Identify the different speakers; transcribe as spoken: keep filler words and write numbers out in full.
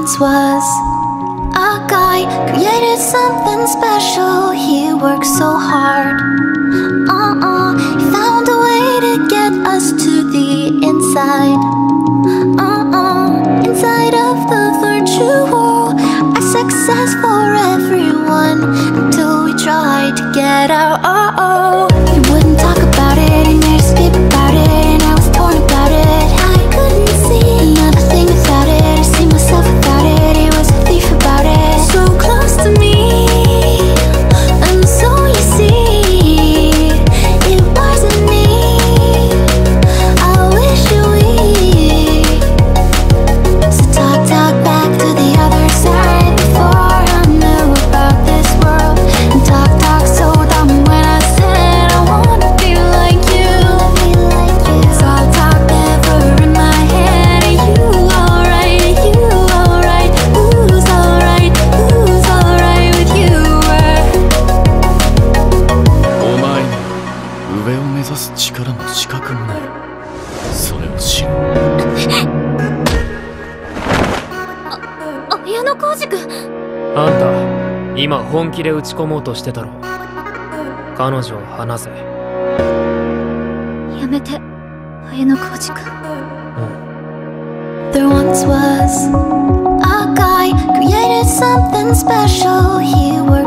Speaker 1: once was a guy, created something special. He worked so hard. Uh-uh, he found a way to get us to the inside. Uh-uh, inside of the virtual, a success for everyone until we tried to get out. Uh-oh, he wouldn't talk about it, he made us skip about it, and I was torn about it. I couldn't see another thing without it. I see myself without it. He was a thief about it. So close to me, and so you see, it wasn't me. I wish you we. So talk, talk back to the other side before I knew about this world. And talk, talk so dumb when I said I wanna be like you. It's all talk never in my head. Are you alright? Are you alright? Who's alright? Who's alright with you?
Speaker 2: お前には上を目指す力も資格もない。それを知る。
Speaker 1: 綾野浩二君。
Speaker 3: あんた今本気で打ち込もうとしてたろ。彼女を離せ。
Speaker 1: やめて、綾野浩二君。There once was a guy, created something special. He worked